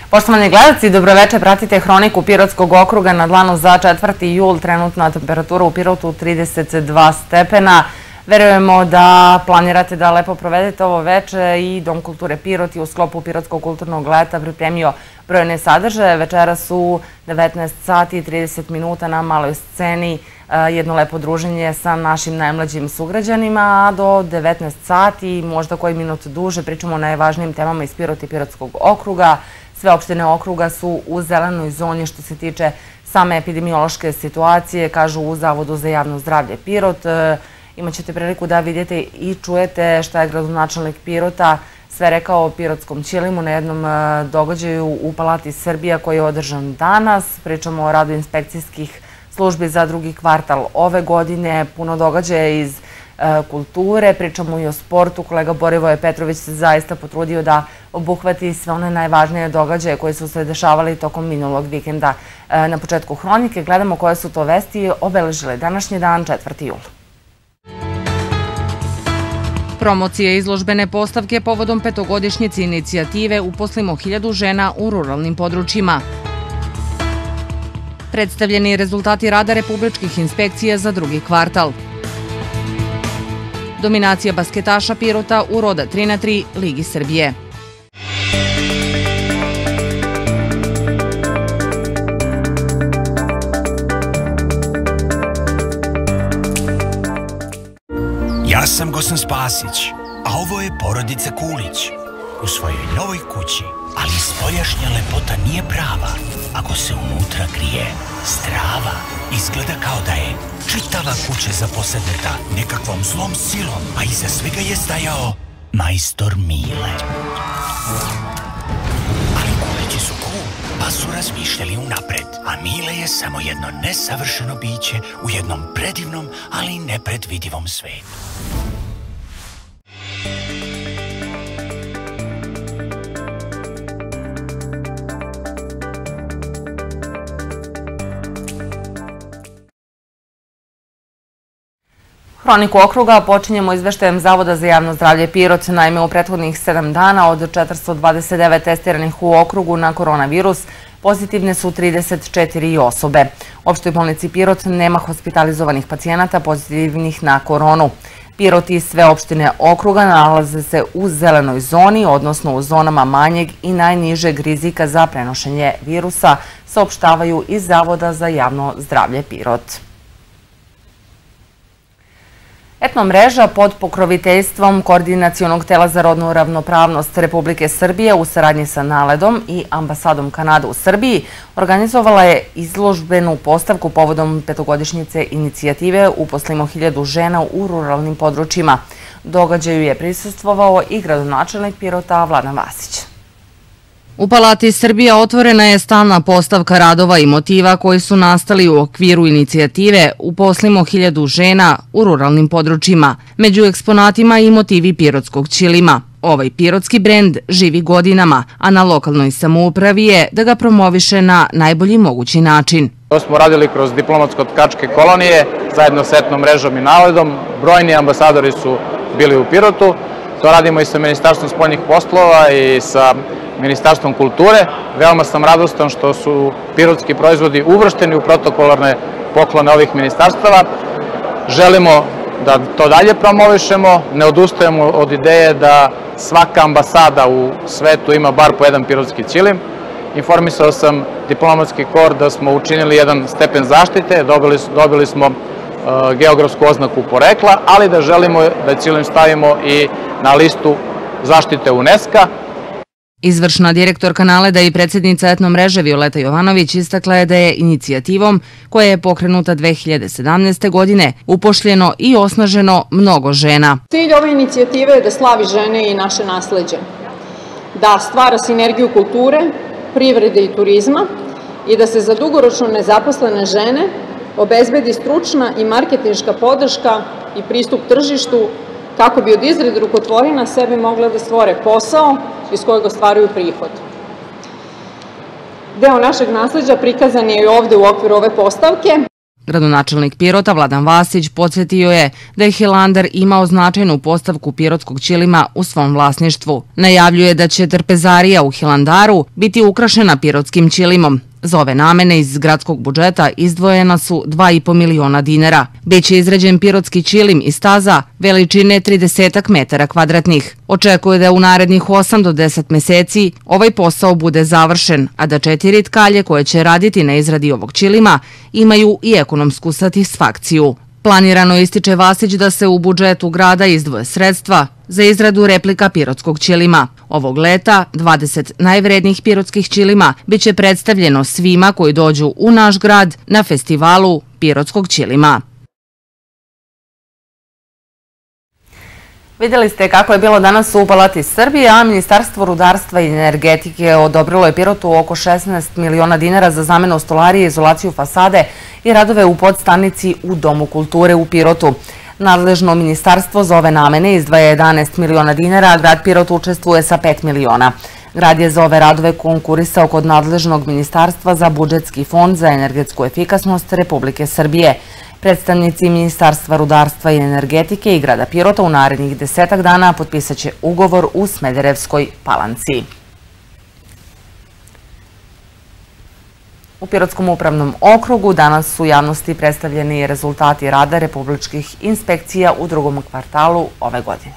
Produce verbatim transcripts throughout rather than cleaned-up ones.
Poštovani gledalci, dobroveče, pratite Hroniku Pirotskog okruga na dlanu za četvrti jul. Trenutna temperatura u Pirotu trideset dva stepena. Verujemo da planirate da lepo provedete ovo veče i Dom kulture Pirot je u sklopu Pirotskog kulturnog leta pripremio brojne sadržaje. Večeras su devetnaest sati i trideset minuta na maloj sceni jedno lepo druženje sa našim najmlađim sugrađanima, a do devetnaest sati, možda koji minut duže, pričamo o najvažnijim temama iz Pirota i Pirotskog okruga. Sve opštine okruga su u zelenoj zoni što se tiče same epidemiološke situacije, kažu u Zavodu za javno zdravlje Pirot. Imaćete priliku da vidite i čujete šta je gradonačelnik Pirota sve rekao o pirotskom ćilimu na jednom događaju u Palati Srbija koji je održan danas. Pričamo o radu inspekcijskih službi za drugi kvartal ove godine, puno događaja iz kulture, pričamo i o sportu. Kolega Borivoje Petrović se zaista potrudio da obuhvati sve one najvažnije događaje koje su se dešavali tokom minulog vikenda. Na početku Hronike gledamo koje su to vesti obeležile današnji dan, četvrti jul. Promocije izložbene postavke povodom petogodišnjice inicijative Uposlimo hiljadu žena u ruralnim područjima. Predstavljeni rezultati rada republičkih inspekcija za drugi kvartal. Dominacija basketaša Pirota u Roda tri na tri Ligi Srbije. Ja sam Gosan Spasić, a ovo je porodica Kulić. U svojoj novoj kući, ali spoljašnja lepota nije prava ako se unutra krije strava. Izgleda kao da je čitava kuća zaposedneta nekakvom zlom silom, a iza svega je stajao majstor Mile. Ali Kulići su cool, pa su razmišljali unapred, a Mile je samo jedno nesavršeno biće u jednom predivnom, ali nepredvidivom svetu. Hroniku okruga počinjemo izveštajem Zavoda za javno zdravlje Pirot. Naime, u prethodnih sedam dana od četiristo dvadeset devet testiranih u okrugu na koronavirus pozitivne su trideset četiri osobe. U opštoj bolnici Pirot nema hospitalizovanih pacijenata pozitivnih na koronu. Pirot i sve opštine okruga nalaze se u zelenoj zoni, odnosno u zonama manjeg i najnižeg rizika za prenošenje virusa, saopštavaju iz Zavoda za javno zdravlje Pirot. Etno mreža pod pokroviteljstvom Koordinacionog tela za rodnu ravnopravnost Republike Srbije u saradnji sa Naledom i ambasadom Kanade u Srbiji organizovala je izložbenu postavku povodom petogodišnjice inicijative Uposlimo hiljadu žena u ruralnim područjima. Događaju je prisustvovao i gradonačelnik Pirota Vladan Vasić. U Palati Srbija otvorena je stalna postavka radova i motiva koji su nastali u okviru inicijative Uposlimo hiljadu žena u ruralnim područjima. Među eksponatima i motivi pirotskog ćilima. Ovaj pirotski brend živi godinama, a na lokalnoj samoupravi je da ga promoviše na najbolji mogući način. To smo radili kroz diplomatsko-tkačke kolonije, zajedno s etnom mrežom i Naledom. Brojni ambasadori su bili u Pirotu. To radimo i sa Ministarstvom spoljnih poslova i sa Ministarstvom kulture. Veoma sam radostan što su pirotski proizvodi uvršteni u protokolarne poklone ovih ministarstava. Želimo da to dalje promovišemo, ne odustajemo od ideje da svaka ambasada u svetu ima bar po jedan pirotski ćilim. Informisao sam diplomatski kor da smo učinili jedan stepen zaštite, dobili, dobili smo uh, geografsku oznaku porekla, ali da želimo da ćilim stavimo i na listu zaštite UNESCO-a. Izvršna direktorka Naleda i predsjednica etno mreže Violeta Jovanović istakla je da je inicijativom, koja je pokrenuta dve hiljade sedamnaeste. godine, upošljeno i osnaženo mnogo žena. Cilj ove inicijative je da slavi žene i naše nasleđe, da stvara sinergiju kulture, privrede i turizma i da se za dugoročno nezaposlene žene obezbedi stručna i marketinška podrška i pristup tržištu kako bi od izrade rukotvorina sebi mogle da stvore posao iz kojeg ostvaruju prihod. Deo našeg nasleđa prikazan je i ovde u okviru ove postavke. Gradonačelnik Pirota Vladan Vasić podsjetio je da je Hilandar imao značajnu postavku pirotskog ćilima u svom vlasništvu. Najavljuje da će trpezarija u Hilandaru biti ukrašena pirotskim ćilimom. Za ove namene iz gradskog budžeta izdvojena su dva i po miliona dinara. Biće izrađen pirotski ćilim i staza veličine trideset metara kvadratnih. Očekuje da u narednih osam do deset meseci ovaj posao bude završen, a da četiri tkalje koje će raditi na izradi ovog ćilima imaju i ekonomsku satisfakciju. Planirano ističe Vasić da se u budžetu grada izdvoje sredstva za izradu replika pirotskog ćilima. Ovog leta dvadeset najvrednijih pirotskih ćilima biće predstavljeno svima koji dođu u naš grad na festivalu pirotskog ćilima. Vidjeli ste kako je bilo danas u Palati Srbije, a Ministarstvo rudarstva i energetike odobrilo je Pirotu oko šesnaest miliona dinara za zamenu stolarije, izolaciju fasade i radove u podstanici u Domu kulture u Pirotu. Nadležno ministarstvo za ove namene izdvaja jedanaest miliona dinara, a grad Pirot učestvuje sa pet miliona. Grad je za ove radove konkurisao kod nadležnog ministarstva za budžetski fond za energetsku efikasnost Republike Srbije. Predstavnici Ministarstva rudarstva i energetike i grada Pirota u narednih desetak dana potpisaće ugovor u Smederevskoj Palanci. U Pirotskom upravnom okrugu danas su u javnosti predstavljeni rezultati rada republičkih inspekcija u drugom kvartalu ove godine.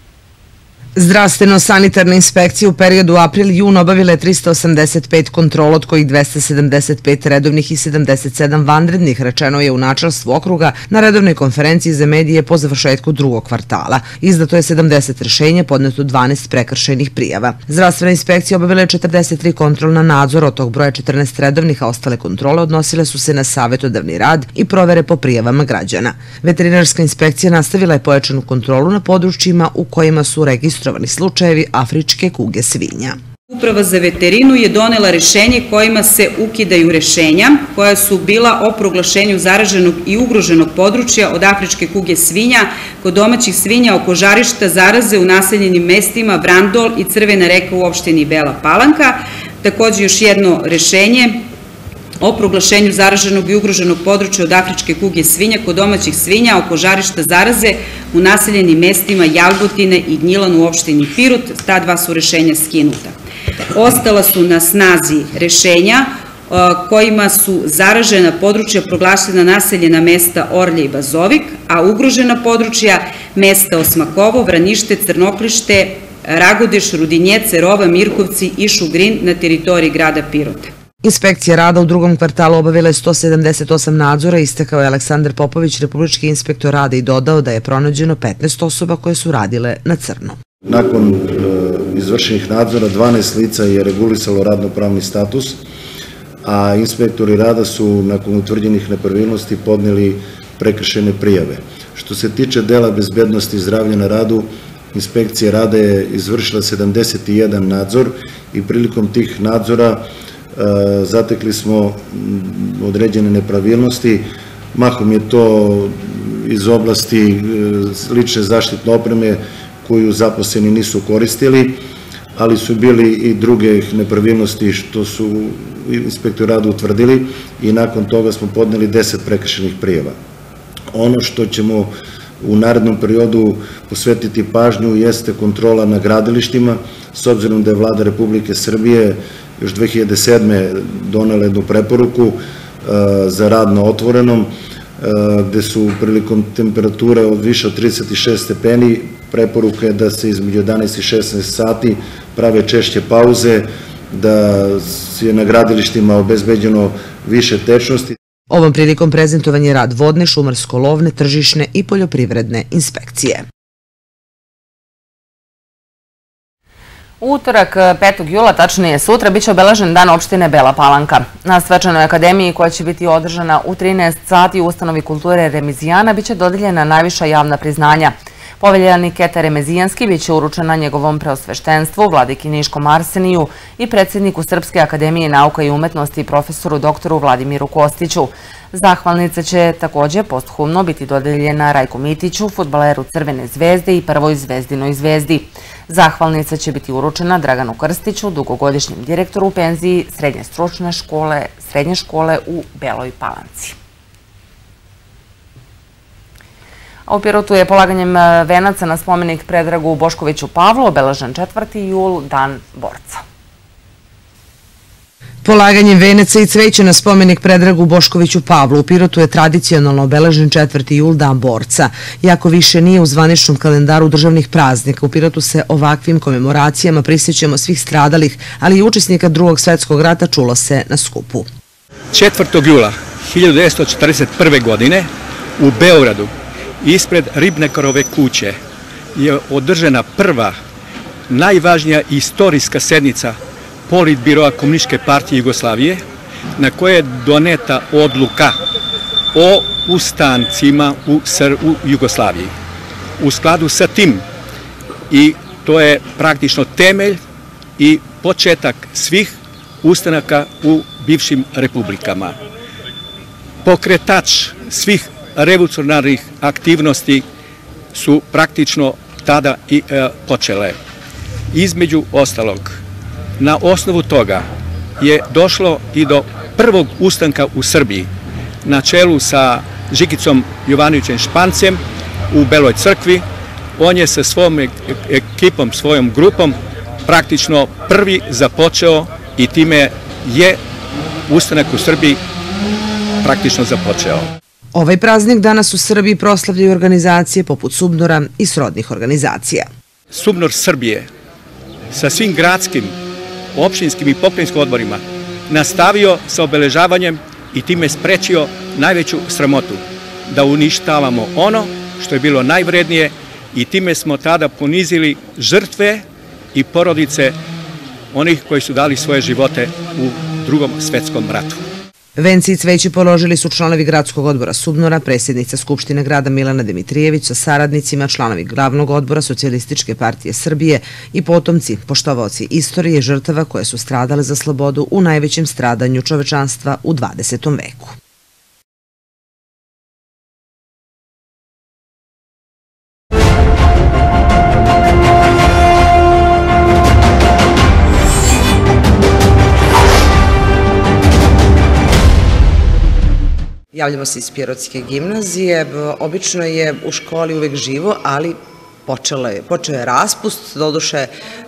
Zdravstveno-sanitarne inspekcije u periodu april-jun obavile tristo osamdeset pet kontrola, od kojih dvesta sedamdeset pet redovnih i sedamdeset sedam vanrednih, rečeno je u načelstvu okruga na redovnoj konferenciji za medije po završetku drugog kvartala. Izdato je sedamdeset rešenja, podneto dvanaest prekršajnih prijava. Zdravstvena inspekcija obavila je četrdeset tri kontrolna nadzora, od tog broja četrnaest redovnih, a ostale kontrole odnosile su se na savjetodavni rad i provere po prijavama građana. Veterinarska inspekcija nastavila je pojačanu kontrolu na područjima u kojima su registrovani slučajevi afričke kuge svinja. Uprava za veterinu je donela rešenje kojima se ukidaju rešenja koja su bila o proglašenju zaraženog i ugroženog područja od afričke kuge svinja kod domaćih svinja oko žarišta zaraze u naseljenim mestima Vrandol i Crvena reka u opštini Bela Palanka. Takođe još jedno rešenje o proglašenju zaraženog i ugroženog područja od afričke kuge svinja kod domaćih svinja oko žarišta zaraze u naseljenim mestima Jalbutine i Gnjilan u opštini Pirot. Ta dva su rešenja skinuta. Ostala su na snazi rešenja kojima su zaražena područja proglašena naseljena mesta Orlje i Bazovik, a ugrožena područja mesta Osmakovo, Vranište, Crnoklište, Ragodeš, Rudinje, Cerova, Mirkovci i Šugrin na teritoriji grada Pirota. Inspekcija rada u drugom kvartalu obavila je sto sedamdeset osam nadzora, istakao je Aleksandar Popović, republički inspektor rada, i dodao da je pronađeno petnaest osoba koje su radile na crno. Nakon izvršenih nadzora dvanaest lica je regulisalo radno-pravni status, a inspektori rada su nakon utvrđenih nepravilnosti podneli prekršajne prijave. Što se tiče dela bezbednosti i zdravlja na radu, inspekcija rada je izvršila sedamdeset jedan nadzor i prilikom tih nadzora zatekli smo određene nepravilnosti. Mahom je to iz oblasti lične zaštitne opreme koju zaposleni nisu koristili, ali su bili i druge nepravilnosti što su inspektori rada utvrdili i nakon toga smo podneli deset prekršajnih prijava. Ono što ćemo u narednom periodu posvetiti pažnju jeste kontrola na gradilištima, s obzirom da je Vlada Republike Srbije još dve hiljade sedme donela jednu preporuku za rad na otvorenom, gde su prilikom temperature od više od trideset šest stepeni, preporuka je da se između jedanaest i šesnaest sati prave češće pauze, da je na gradilištima obezbeđeno više tečnosti. Ovom prilikom prezentovan je rad vodne, šumarsko-lovne, tržišne i poljoprivredne inspekcije. U utorak petog jula, tačnije sutra, biće obeležen dan opštine Bela Palanka. Na svečanoj akademiji koja će biti održana u trinaest sati u ustanovi kulture Remizijana biće dodeljena najviša javna priznanja. Poveljanik Eta Remezijanski biće uručena njegovom preosveštenstvu, vladiki Niškom Arseniju i predsjedniku Srpske akademije nauka i umetnosti profesoru doktoru Vladimiru Kostiću. Zahvalnica će takođe posthumno biti dodeljena Rajku Mitiću, fudbaleru Crvene zvezde i prvoj Zvezdinoj zvezdi. Zahvalnica će biti uručena Draganu Krstiću, dugogodišnjem direktoru u penziji Srednje stručne škole, Srednje škole u Beloj Palanci. A u Pirotu je polaganjem venaca na spomenik Predragu Boškoviću Pavlu obeležen četvrti jul, Dan borca. Polaganjem venaca i cveća na spomenik Predragu Boškoviću Pavlu u Pirotu je tradicionalno obeležen četvrti jul, Dan borca. Iako više nije u zvaničnom kalendaru državnih praznika, u Pirotu se ovakvim komemoracijama prisjećamo svih stradalih, ali i učesnika Drugog svjetskog rata, čulo se na skupu. četvrtog jula hiljadu devetsto četrdeset prve. godine u Beogradu ispred Ribnekarove kuće je održana prva najvažnija istorijska sednica Politbiroa Komunističke partije Jugoslavije, na koje je doneta odluka o ustancima u Jugoslaviji. U skladu sa tim, i to je praktično temelj i početak svih ustanaka u bivšim republikama. Pokretač svih revolucionarnih aktivnosti su praktično tada i počele. Između ostalog, na osnovu toga je došlo i do prvog ustanka u Srbiji na čelu sa Žikicom Jovanovićem Špancem u Beloj crkvi. On je sa svojom ekipom, svojom grupom praktično prvi započeo i time je ustanak u Srbiji praktično započeo. Ovaj praznik danas u Srbiji proslavljaju organizacije poput Subnora i srodnih organizacija. Subnor Srbije sa svim gradskim, opštinskim i pokrajinskim odborima nastavio sa obeležavanjem i time sprečio najveću sramotu, da uništavamo ono što je bilo najvrednije, i time smo tada ponizili žrtve i porodice onih koji su dali svoje živote u Drugom svjetskom ratu. Venci i cveće položili su članovi gradskog odbora Subnora, predsjednica Skupštine grada Milana Dimitrijević sa saradnicima, članovi glavnog odbora Socijalističke partije Srbije i potomci, poštovaoci istorije žrtava koje su stradale za slobodu u najvećem stradanju čovečanstva u dvadesetom veku. Javljamo se iz Pirotske gimnazije. Obično je u školi uvek živo, ali počeo je raspust, doduše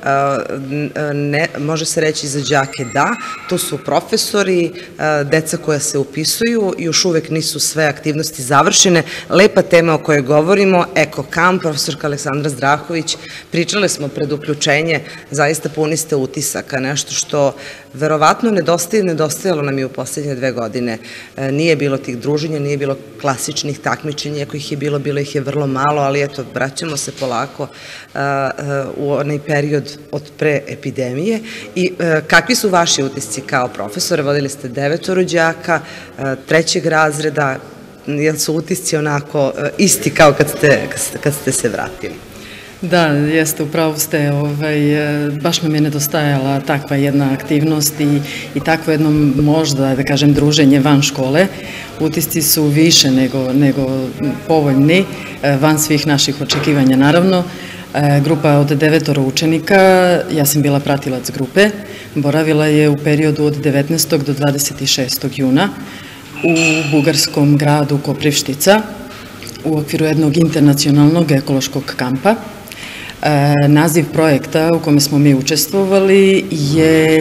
može se reći za đake da, to su profesori, deca koja se upisuju, još uvek nisu sve aktivnosti završene. Lepa tema o kojoj govorimo, Eko Kamp, profesorka Aleksandra Zdrahović, pričale smo pred uključenje, zaista puni ste utisaka, nešto što verovatno nedostaje, nedostajalo nam je u poslednje dve godine. Nije bilo tih druženja, nije bilo klasičnih takmičenja, ako ih je bilo, bilo ih je vrlo malo, ali eto, vraćamo se polako u onaj period od pre epidemije. I kakvi su vaši utisci kao profesore? Vodili ste devetoro đaka, trećeg razreda, jel su utisci onako isti kao kad ste se vratili? Da, jeste, upravo ste, baš nam je nedostajala takva jedna aktivnost i takvo jedno možda, da kažem, druženje van škole. Utisci su više nego povoljni, van svih naših očekivanja, naravno. Grupa od devetoro učenika, ja sam bila pratilac grupe, boravila je u periodu od devetnaestog do dvadeset šestog juna u bugarskom gradu Koprivštica u okviru jednog internacionalnog ekološkog kampa. Naziv projekta u kome smo mi učestvovali je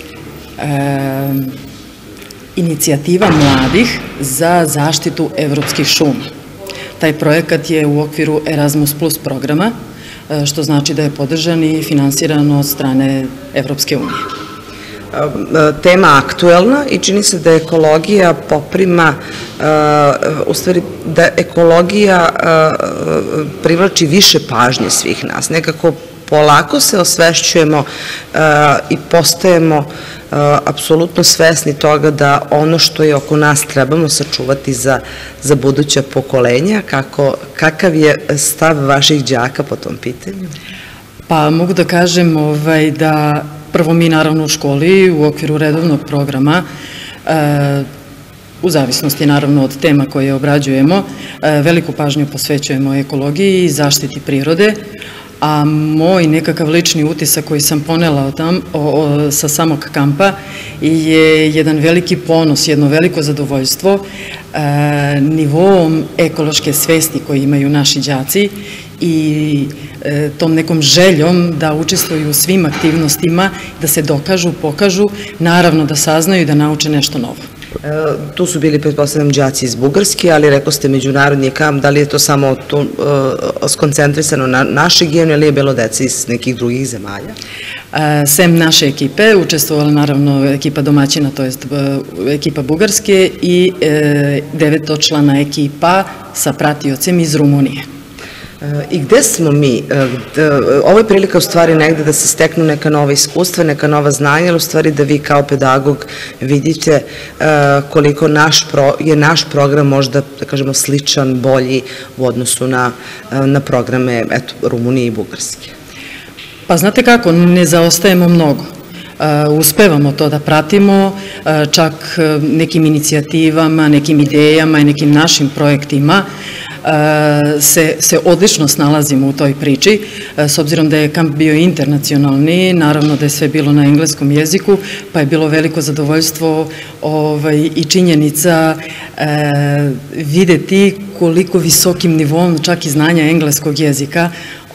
Inicijativa mladih za zaštitu evropskih šuma. Taj projekat je u okviru Erasmus plus programa, što znači da je podržan i finansiran od strane Evropske unije. Tema aktuelna i čini se da ekologija poprima, u stvari da ekologija privlači više pažnje svih nas. Nekako polako se osvešćujemo i postajemo apsolutno svesni toga da ono što je oko nas trebamo sačuvati za buduća pokolenja. Kakav je stav vaših đaka po tom pitanju? Pa mogu da kažem da prvo mi naravno u školi u okviru redovnog programa, u zavisnosti naravno od tema koje obrađujemo, veliku pažnju posvećujemo ekologiji i zaštiti prirode, a moj nekakav lični utisak koji sam ponela sa samog kampa je jedan veliki ponos, jedno veliko zadovoljstvo nivoom ekološke svesti koje imaju naši đaci i tom nekom željom da učestvuju u svim aktivnostima, da se dokažu, pokažu, naravno da saznaju i da nauče nešto novo. Tu su bili, pretpostavljam, đaci iz Bugarske, ali rekao ste međunarodni kamp, da li je to samo skoncentrisano na naš region ili je bilo dece iz nekih drugih zemalja? Sem naše ekipe, učestvovala naravno ekipa domaćina, to je ekipa Bugarske i devetočlana ekipa sa pratiocem iz Rumunije. I gde smo mi? Ovo je prilika u stvari negde da se steknu neka nova iskustva, neka nova znanja, ali u stvari da vi kao pedagog vidite koliko je naš program možda, da kažemo, sličan, bolji u odnosu na programe Rumunije i Bugarske. Pa znate kako, ne zaostajemo mnogo. Uspevamo to da pratimo, čak nekim inicijativama, nekim idejama i nekim našim projektima se odlično snalazimo u toj priči, s obzirom da je kamp bio internacionalni, naravno da je sve bilo na engleskom jeziku, pa je bilo veliko zadovoljstvo i činjenica videti koliko visokim nivom čak i znanja engleskog jezika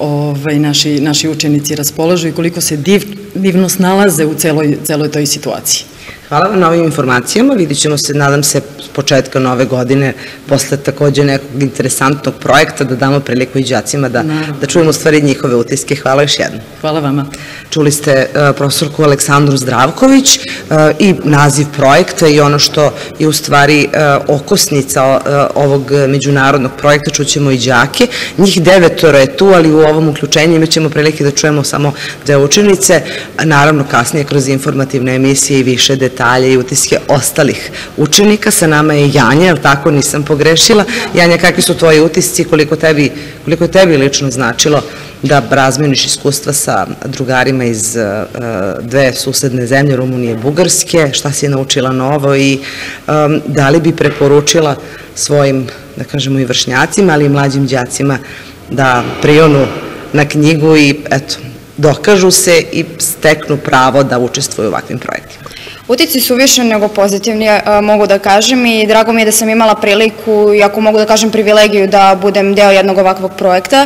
naši učenici raspolažu i koliko se divno snalaze u celoj toj situaciji. Hvala vam na ovim informacijama, vidit ćemo se, nadam se, s početka nove godine, posle takođe nekog interesantnog projekta, da damo priliku i đacima da čujemo u stvari njihove utiske. Hvala još jednom. Hvala vama. Čuli ste profesorku Aleksandru Zdravković i naziv projekta i ono što je u stvari okosnica ovog međunarodnog projekta, čućemo i đake. Njih devetoro je tu, ali u ovom uključenju imat ćemo prilike da čujemo samo dve učenice, naravno kasnije kroz informativne emisije i više detalje i utiske ostalih učenika. Sa nama je Janja, jel tako, nisam pogrešila. Janja, kakvi su tvoji utisci, koliko je tebi lično značilo da razmeniš iskustva sa drugarima iz dve susedne zemlje, Rumunije i Bugarske, šta si je naučila novo i da li bi preporučila svojim, da kažemo, i vršnjacima, ali i mlađim đacima da prionu na knjigu i, eto, dokažu se i steknu pravo da učestvuju u ovakvim projektima? Utici su više nego pozitivni, mogu da kažem, i drago mi je da sam imala priliku, i ako mogu da kažem privilegiju, da budem deo jednog ovakvog projekta.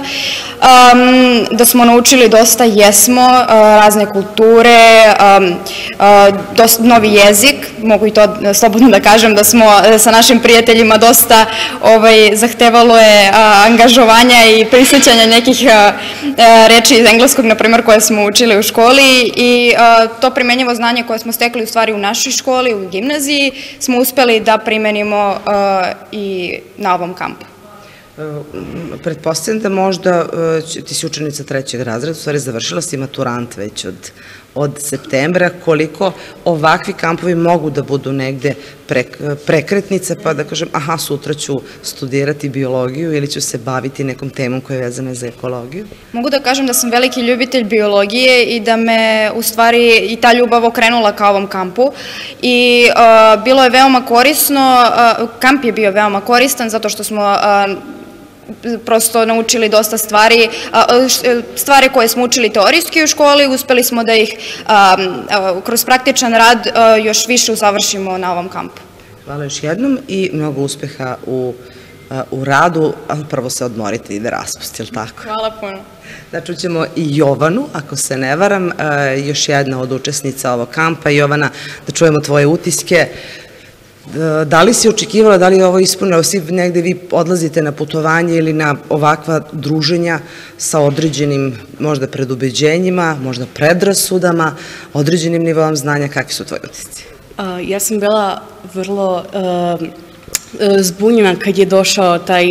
Da smo naučili dosta, jesmo, razne kulture, novi jezik, mogu i to slobodno da kažem, da smo sa našim prijateljima dosta zahtevalo je angažovanja i prisjećanja nekih reči iz engleskog, na primjer, koje smo učili u školi, i to primenjivo znanje koje smo stekli u stvari u našoj školi, u gimnaziji, smo uspeli da primenimo i na ovom kampu. Pretpostavljam da možda, ti si učenica trećeg razreda, u stvari završila si maturant već od septembra, koliko ovakvi kampovi mogu da budu negde prekretnice, pa da kažem, aha, sutra ću studirati biologiju ili ću se baviti nekom temom koja je vezana za ekologiju? Mogu da kažem da sam veliki ljubitelj biologije i da me u stvari i ta ljubav okrenula ka ovom kampu i bilo je veoma korisno, kamp je bio veoma koristan zato što smo prosto naučili dosta stvari, stvari koje smo učili teorijski u školi, uspeli smo da ih kroz praktičan rad još više usavršimo na ovom kampu. Hvala još jednom i mnogo uspeha u radu, a prvo se odmorite i da raspusti, je li tako? Hvala puno. Da čućemo i Jovanu, ako se ne varam, još jedna od učesnica ovog kampa. Jovana, da čujemo tvoje utiske. Da li si očekivala, da li je ovo ispunilo, svi negde vi odlazite na putovanje ili na ovakva druženja sa određenim možda predubeđenjima, možda predrasudama, određenim nivoom znanja, kakvi su tvoji utisci? Ja sam bila vrlo zbunjena kad je došao taj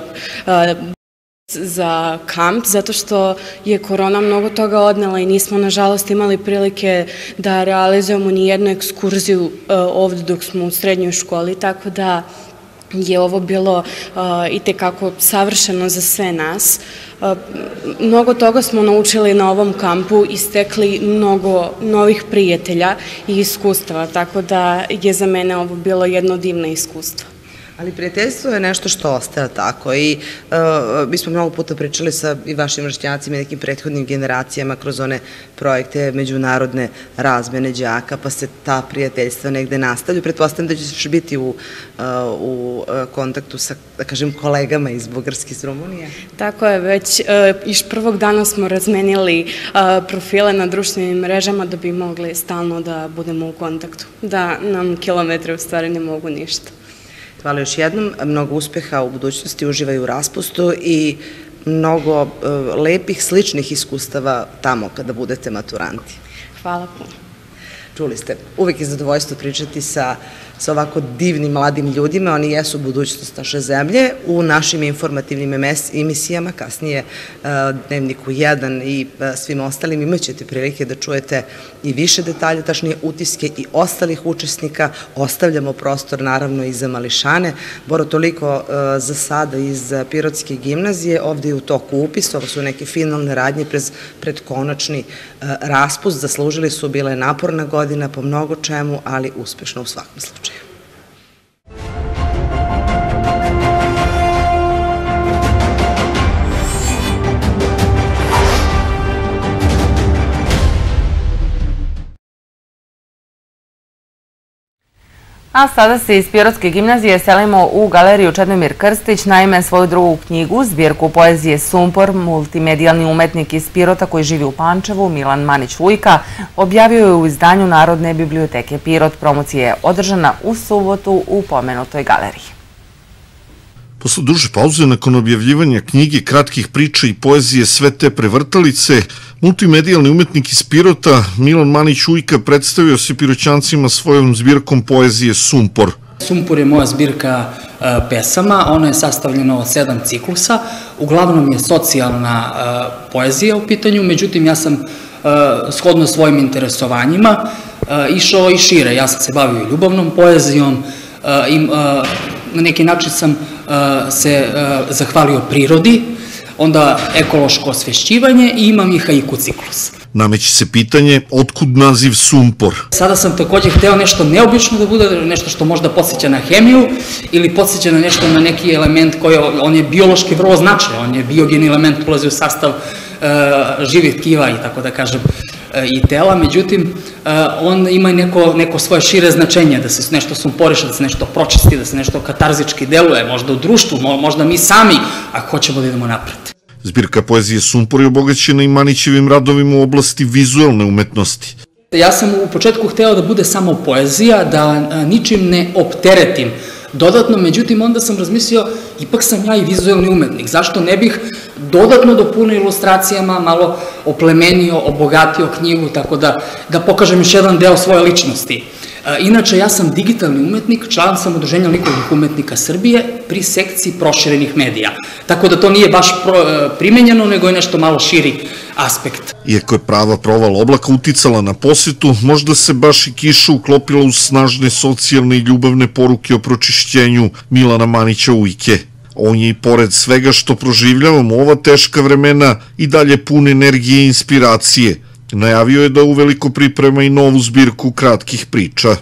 za kamp, zato što je korona mnogo toga odnela i nismo, nažalost, imali prilike da realizujemo ni jednu ekskurziju ovde dok smo u srednjoj školi, tako da je ovo bilo i tekako savršeno za sve nas. Mnogo toga smo naučili na ovom kampu i stekli mnogo novih prijatelja i iskustava, tako da je za mene ovo bilo jedno divno iskustvo. Ali prijateljstvo je nešto što ostaje tako i mi smo mnogo puta pričali sa i vašim vršnjacima i nekim prethodnim generacijama kroz one projekte međunarodne razmene đaka, pa se ta prijateljstva negde nastavljaju. Pretpostavljam da ćeš biti u kontaktu sa, da kažem, kolegama iz Bugarske, iz Rumunije. Tako je, već iš prvog dana smo razmenili profile na društvenim mrežama da bi mogli stalno da budemo u kontaktu, da nam kilometre u stvari ne mogu ništa. Hvala još jednom, mnogo uspeha u budućnosti, uživaju u raspustu i mnogo lepih, sličnih iskustava tamo kada budete maturanti. Hvala puno. Čuli ste, uvek je zadovoljstvo pričati sa ovako divnim mladim ljudima, oni jesu budućnost naše zemlje. U našim informativnim emisijama, kasnije Dnevniku jedan i svim ostalim, imat ćete prilike da čujete i više detalja, tačnije utiske i ostalih učesnika. Ostavljamo prostor naravno i za mališane. Boro, toliko za sada iz Pirotske gimnazije, ovde je u toku upis, ovo su neke finalne radnje pred konačni raspust, zaslužili su, bila je naporna godina po mnogo čemu, ali uspešno u svakom slučaju. A sada se iz Pirotske gimnazije selimo u galeriju Čedomir Krstić. Naime, svoju drugu knjigu, zbirku poezije Sumpor, multimedijalni umetnik iz Pirota koji živi u Pančevu, Milan Manić-Vujka, objavio je u izdanju Narodne biblioteke Pirot. Promocija je održana u subotu u pomenutoj galeriji. Posle duže pauze, nakon objavljivanja knjige, kratkih priča i poezije Sve te prevrtalice, multimedijalni umetnik iz Pirota, Milan Manić-Vujka, predstavio se Piroćancima svojom zbirkom poezije Sumpor. Sumpor je moja zbirka pesama, ona je sastavljena od sedam ciklusa, uglavnom je socijalna poezija u pitanju, međutim ja sam shodno svojim interesovanjima išao i šire. Ja sam se bavio i ljubavnom poezijom, na neki način sam se zahvalio prirodi, onda ekološko osvešćivanje i imam i haiku ciklus. Nameće se pitanje, otkud naziv Sumpor? Sada sam takođe hteo nešto neobično da bude, nešto što možda podsjeća na hemiju ili podsjeća na nešto, na neki element koji, on je biološki vrlo značajan, on je biogeni element, ulazi u sastav živih tkiva i tako da kažem i tela, međutim on ima i neko svoje šire značenje, da se nešto sumporiše, da se nešto pročisti, da se nešto katarzički deluje, možda u društvu, možda mi sami, ako hoćemo da idemo napred. Zbirka poezije Sumpor je obogaćena i Manićevim radovima u oblasti vizualne umetnosti. Ja sam u početku hteo da bude samo poezija, da ničim ne opteretim dodatno, međutim onda sam razmislio, ipak sam ja i vizualni umetnik, zašto ne bih dodatno dopunio ilustracijama, malo oplemenio, obogatio knjigu, tako da pokažem još jedan deo svoje ličnosti. Inače, ja sam digitalni umetnik, član sam Udruženja likovnih umetnika Srbije pri sekciji proširenih medija. Tako da to nije baš primenjeno, nego je nešto malo širi aspekt. Iako je prava proval oblaka uticala na posetu, možda se baš i kiša uklopila uz snažne socijalne i ljubavne poruke o pročišćenju Milana Manića-Vujke. On je i pored svega što proživljavamo ova teška vremena i dalje pun energije i inspiracije. Najavio je da uveliko priprema i novu zbirku kratkih priča.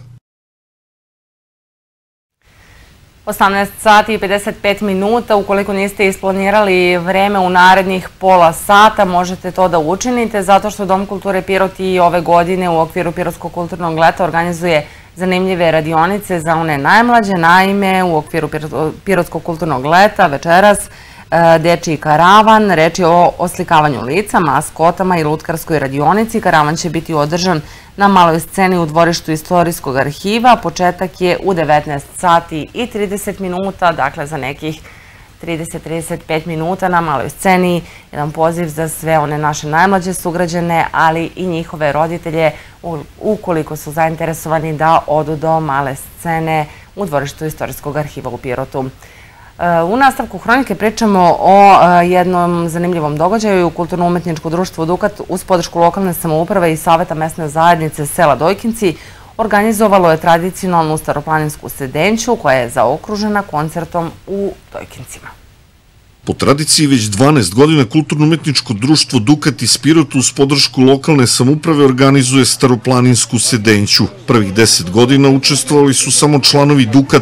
osamnaest sati i pedeset pet minuta, ukoliko niste isplanirali vreme u narednih pola sata, možete to da učinite, zato što Dom kulture Pirot i ove godine u okviru Pirotskog kulturnog leta organizuje zanimljive radionice za one najmlađe. Naime, u okviru Pirotskog kulturnog leta večeras dečiji karavan, reč je o oslikavanju lica, maskotama i lutkarskoj radionici. Karavan će biti održan na maloj sceni u dvorištu Istorijskog arhiva. Početak je u devetnaest sati i trideset minuta, dakle za nekih trideset do trideset pet minuta na maloj sceni. Jedan poziv za sve one naše najmlađe sugrađane, ali i njihove roditelje, ukoliko su zainteresovani da odu do male scene u dvorištu Istorijskog arhiva u Pirotu. U nastavku Hronike pričamo o jednom zanimljivom događaju. Kulturno-umetničko društvo Dukat uz podršku lokalne samouprave i Saveta mesne zajednice sela Dojkinci organizovalo je tradicionalnu staroplaninsku sedenću koja je zaokružena koncertom u Dojkincima. Po tradiciji već dvanaest godina Kulturno-umetničko društvo Dukat iz Pirota uz podršku lokalne samouprave organizuje staroplaninsku sedenću. Prvih deset godina učestvovali su samo članovi Dukata,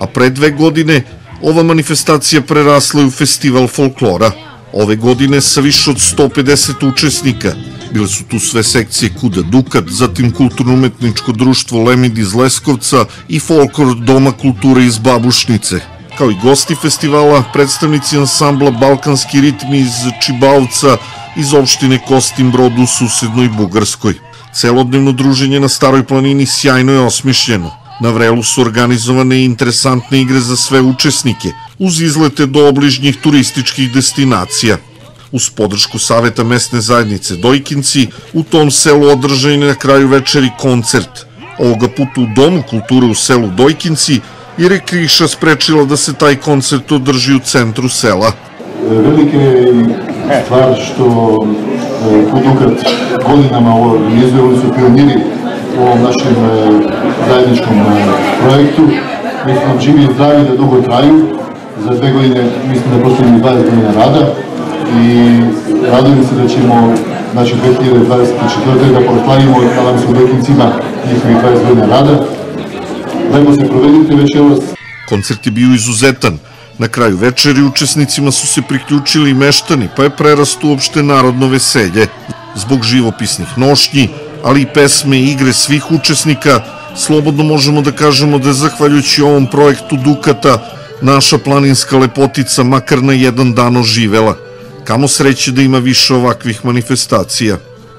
a pre dve godine ova manifestacija prerasla je u festival folklora. Ove godine sa više od sto pedeset učesnika. Bile su tu sve sekcije Kuda Dukat, zatim Kulturno-umetničko društvo Lemid iz Leskovca i Folklor Doma kulture iz Babušnice. Kao i gosti festivala, predstavnici ansambla Balkanski ritmi iz Čibavca, iz opštine Kostinbrod u susednoj Bugarskoj. Celodnevno druženje na Staroj planini sjajno je osmišljeno. Na vrelu su organizovane i interesantne igre za sve učesnike, uz izlete do obližnjih turističkih destinacija. Uz podršku Saveta mesne zajednice Dojkinci, u tom selu održan je na kraju večeri koncert. Ovoga puta u Domu kulture u selu Dojkinci, jer je kriša sprečila da se taj koncert održi u centru sela. Velika je stvar što Kudukat godinama organizuje, oni su pioniri u ovom našem zajedničkom projektu. Mi smo nam živi i zdravi da dugo traju. Za dve godine mislim da postavimo dvadeset godina rada i radujem se da ćemo znači dve hiljade dvadeset četvrte da proslavimo, nadam se u Dojkincima, njihovih dvadeset godina rada. Lepo se provedite večeras. Koncert je bio izuzetan. Na kraju večeri učesnicima su se priključili i meštani, pa je prerasto uopšte narodno veselje. Zbog živopisnih nošnji, ali i pesme i igre svih učesnika, slobodno možemo da kažemo da je zahvaljujući ovom projektu Dukata naša planinska lepotica makar na jedan dan oživela. Kamo sreće da ima više ovakvih manifestacija.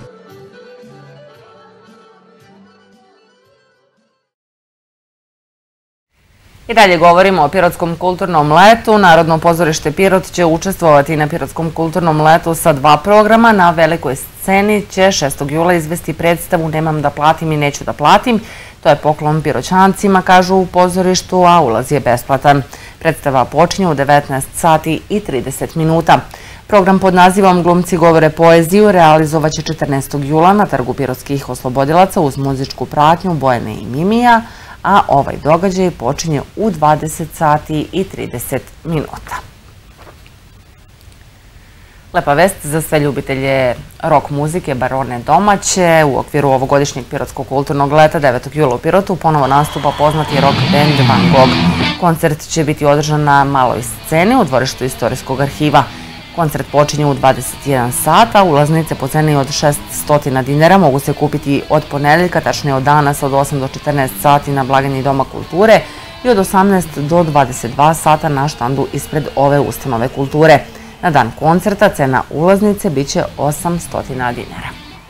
I dalje govorimo o Pirotskom kulturnom letu. Narodno pozorište Pirot će učestvovati na Pirotskom kulturnom letu sa dva programa. Na velikoj sceni će šestog jula izvesti predstavu Nemam da platim i neću da platim. To je poklon Piroćancima, kažu u pozorištu, a ulaz je besplatan. Predstava počinje u devetnaest sati i trideset minuta. Program pod nazivom Glumci govore poeziju realizovat će četrnaestog jula na Trgu Pirotskih oslobodilaca uz muzičku pratnju Bojane i Mimija, a ovaj događaj počinje u dvadeset sati i trideset minuta. Lepa vest za sve ljubitelje rock muzike, bar one domaće. U okviru ovogodišnjeg Pirotskog kulturnog leta devetog jula u Pirotu ponovo nastupa poznati rock band Van Gogh. Koncert će biti održan na maloj sceni u dvorištu Istorijskog arhiva. Koncert počinje u dvadeset jedan sata, ulaznice po ceni od šessto dinara mogu se kupiti od ponedeljka, tačnije od danas od osam do četrnaest sati na blagajni Doma kulture i od osamnaest do dvadeset dva sata na štandu ispred ove ustanove kulture. Na dan koncerta cena ulaznice biće osamsto dinara.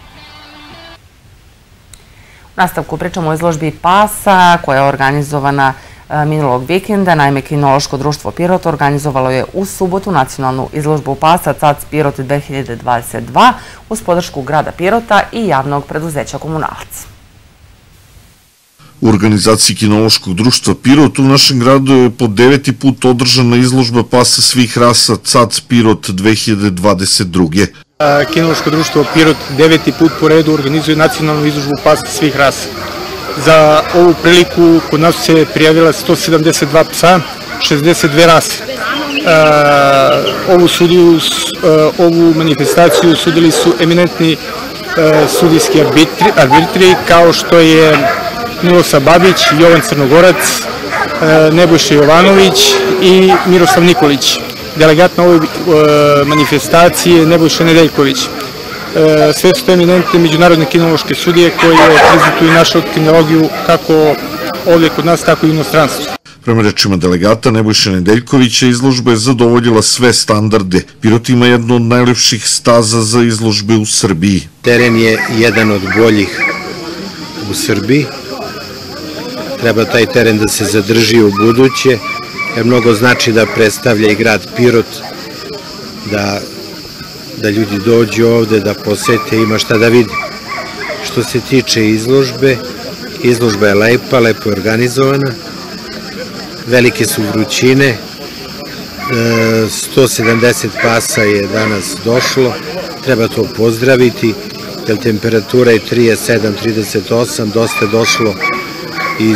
U nastavku pričamo o izložbi pasa koja je organizovana minulog vikenda. Naime, Kinološko društvo Pirot organizovalo je u subotu nacionalnu izložbu pasa C A C Pirot dve hiljade dvadeset dva uz podršku grada Pirota i javnog preduzeća Komunalac. U organizaciji Kinološkog društva Pirot u našem gradu je po deveti put održana izložba pasa svih rasa C A C Pirot dve hiljade dvadeset druge. Kinološko društvo Pirot deveti put po redu organizuje nacionalnu izložbu pasa svih rasa. Za ovu priliku kod nas se prijavila sto sedamdeset dva psa, šezdeset dve rase. Ovu sudiju, ovu manifestaciju sudili su eminentni sudijski arbitri kao što je Milosa Babić, Jovan Crnogorac, Nebojša Jovanović i Miroslav Nikolić. Delegat na ovoj manifestaciji je Nebojša Nedeljković. Sve su to eminentne međunarodne kinološke sudije koje prezentuju našu kinologiju kako ovdje kod nas, tako i u inostranstvu. Prema rečima delegata Nebojša Nedeljkovića, izložba je zadovoljila sve standarde. Pirot ima jednu od najlepših staza za izložbe u Srbiji. Teren je jedan od boljih u Srbiji. Treba taj teren da se zadrži u buduće, jer mnogo znači da predstavlja i grad Pirot, da da ljudi dođu ovde, da posete, ima šta da vidi. Što se tiče izložbe, izložba je lepa, lepo je organizovana, velike su vrućine, sto sedamdeset pasa je danas došlo, treba to pozdraviti, jer temperatura je trideset sedam trideset osam, dosta je došlo iz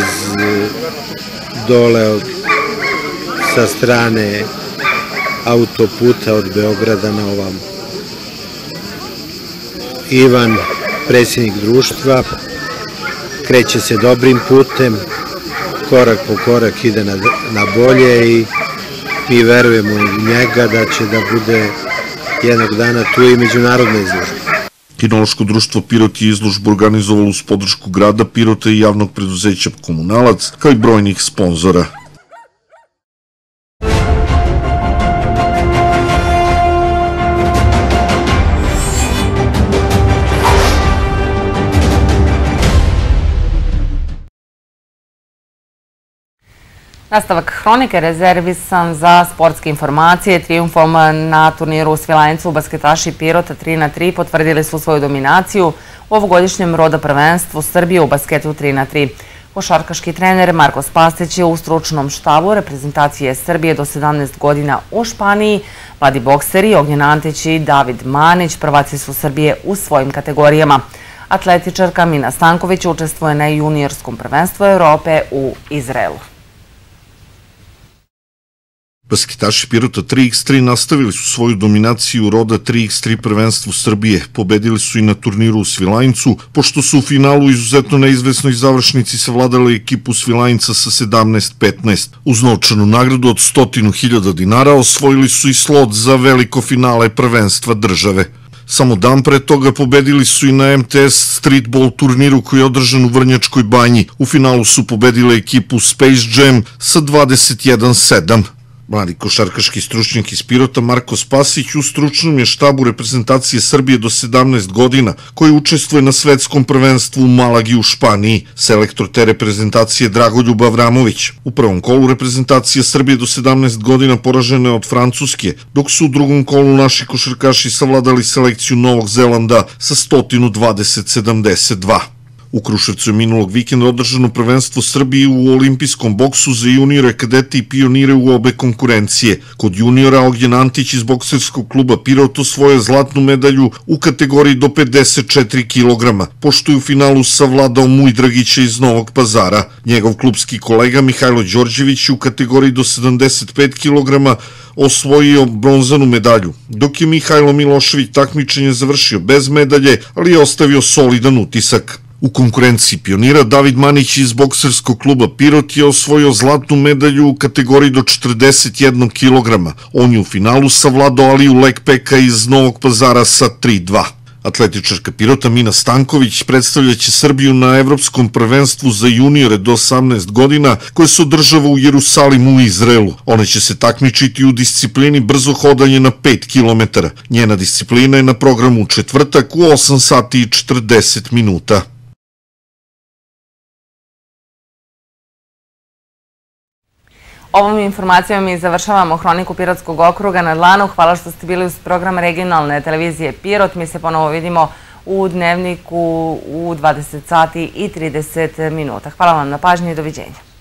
dole sa strane autoputa od Beograda na ovam. Ivan, predsjednik društva, kreće se dobrim putem, korak po korak ide na, na bolje i mi verujemo u njega da će da bude jednog dana tu i međunarodna izložba. Kinološko društvo Pirot je izložbu organizovalo uz podršku grada Pirota i javnog preduzeća Komunalac, kao i brojnih sponzora. Nastavak hronike rezervisan za sportske informacije. Trijumfom na turniru u Svilajncu basketaši Pirota tri na tri potvrdili su svoju dominaciju u ovogodišnjem roda prvenstvu Srbije u basketu tri na tri. Košarkaški trener Marko Spasić je u stručnom štabu reprezentacije Srbije do sedamnaest godina u Španiji. Mladi bokseri Ognjen Antić i David Manić prvaci su Srbije u svojim kategorijama. Atletičarka Mina Stanković učestvuje na juniorskom prvenstvu Evrope u Izraelu. Basketaši Pirota tri iks tri nastavili su svoju dominaciju roda tri iks tri prvenstvu Srbije. Pobedili su i na turniru u Svilajncu, pošto su u finalu izuzetno neizvesnoj završnici savladali ekipu Svilajnca sa sedamnaest petnaest. Uz novčanu nagradu od sto hiljada dinara osvojili su i slot za veliko finale prvenstva države. Samo dan pre toga pobedili su i na em te es streetball turniru koji je održan u Vrnjačkoj banji. U finalu su pobedile ekipu Space Jam sa dvadeset jedan sedam. Mladi košarkaški stručnjak iz Pirota Marko Spasić u stručnom je štabu reprezentacije Srbije do sedamnaest godina, koji učestvuje na svetskom prvenstvu u Malagi u Španiji. Selektor te reprezentacije Dragoljub Avramović. U prvom kolu reprezentacija Srbije do sedamnaest godina poražena je od Francuske, dok su u drugom kolu naši košarkaši savladali selekciju Novog Zelanda sa sto dvadeset sedamdeset dva. U Kruševcu je minulog vikenda održano prvenstvo Srbije u olimpijskom boksu za juniore, kadete i pionire u obe konkurencije. Kod juniora Ognjen Antić iz bokserskog kluba Pirot osvojio zlatnu medalju u kategoriji do pedeset četiri kilograma, pošto je u finalu savladao Muj Dragića iz Novog Pazara. Njegov klubski kolega Mihajlo Đorđević u kategoriji do sedamdeset pet kilograma osvojio bronzanu medalju, dok je Mihajlo Milošević takmičenje završio bez medalje, ali je ostavio solidan utisak. U konkurenciji pionira David Manić iz bokserskog kluba Pirot je osvojio zlatnu medalju u kategoriji do četrdeset jedan kilograma. On je u finalu savladao Aliju Lekpeka iz Novog Pazara sa tri dva. Atletičarka Pirota Mina Stanković predstavljaće Srbiju na Evropskom prvenstvu za juniore do osamnaest godina koje se održava u Jerusalimu u Izraelu. Ona će se takmičiti u disciplini brzo hodanje na pet kilometara. Njena disciplina je na programu u četvrtak u osam sati i četrdeset minuta. Ovom informacijom mi završavamo hroniku Pirotskog okruga na dlanu. Hvala što ste bili uz program regionalne televizije Pirot. Mi se ponovo vidimo u Dnevniku u dvadeset sati i trideset minuta. Hvala vam na pažnji i doviđenja.